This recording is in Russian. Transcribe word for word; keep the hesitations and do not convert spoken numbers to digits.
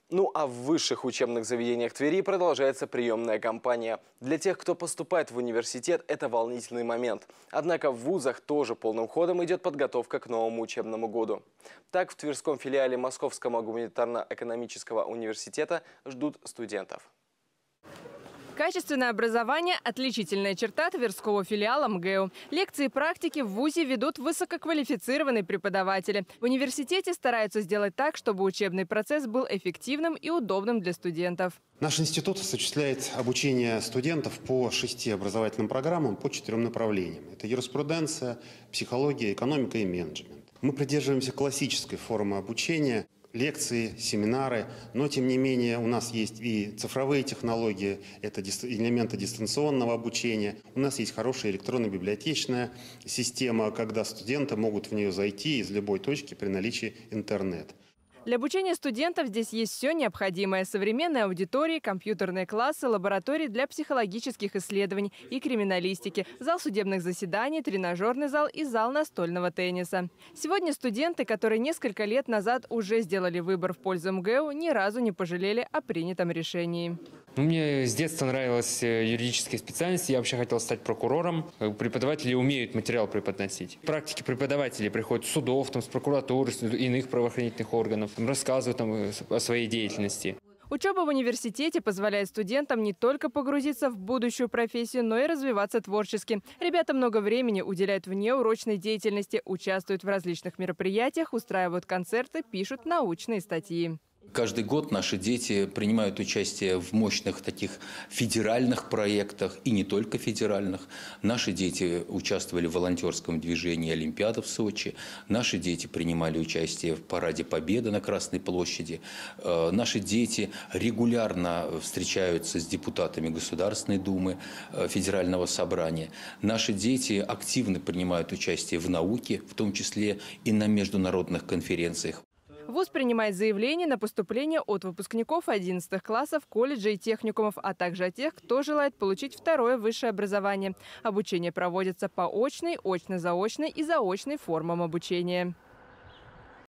Ну а в высших учебных заведениях Твери продолжается приемная кампания. Для тех, кто поступает в университет, это волнительный момент. Однако в вузах тоже полным ходом идет подготовка к новому учебному году. Так, в Тверском филиале Московского гуманитарно-экономического университета ждут студентов. Качественное образование – отличительная черта Тверского филиала МГЭУ. Лекции и практики в вузе ведут высококвалифицированные преподаватели. В университете стараются сделать так, чтобы учебный процесс был эффективным и удобным для студентов. Наш институт осуществляет обучение студентов по шести образовательным программам по четырем направлениям. Это юриспруденция, психология, экономика и менеджмент. Мы придерживаемся классической формы обучения. Лекции, семинары, но тем не менее у нас есть и цифровые технологии, это элементы дистанционного обучения. У нас есть хорошая электронно-библиотечная система, когда студенты могут в нее зайти из любой точки при наличии интернета. Для обучения студентов здесь есть все необходимое. Современные аудитории, компьютерные классы, лаборатории для психологических исследований и криминалистики, зал судебных заседаний, тренажерный зал и зал настольного тенниса. Сегодня студенты, которые несколько лет назад уже сделали выбор в пользу МГЭУ, ни разу не пожалели о принятом решении. Мне с детства нравилась юридическая специальность, я вообще хотел стать прокурором. Преподаватели умеют материал преподносить. Практики преподавателей приходят с судов, там, с прокуратуры, с иных правоохранительных органов, там, рассказывают там, о своей деятельности. Учеба в университете позволяет студентам не только погрузиться в будущую профессию, но и развиваться творчески. Ребята много времени уделяют внеурочной деятельности, участвуют в различных мероприятиях, устраивают концерты, пишут научные статьи. Каждый год наши дети принимают участие в мощных таких федеральных проектах, и не только федеральных. Наши дети участвовали в волонтерском движении «Олимпиада» в Сочи. Наши дети принимали участие в Параде Победы на Красной площади. Наши дети регулярно встречаются с депутатами Государственной Думы, Федерального собрания. Наши дети активно принимают участие в науке, в том числе и на международных конференциях. Вуз принимает заявления на поступление от выпускников одиннадцатых классов, колледжей и техникумов, а также от тех, кто желает получить второе высшее образование. Обучение проводится по очной, очно-заочной и заочной формам обучения.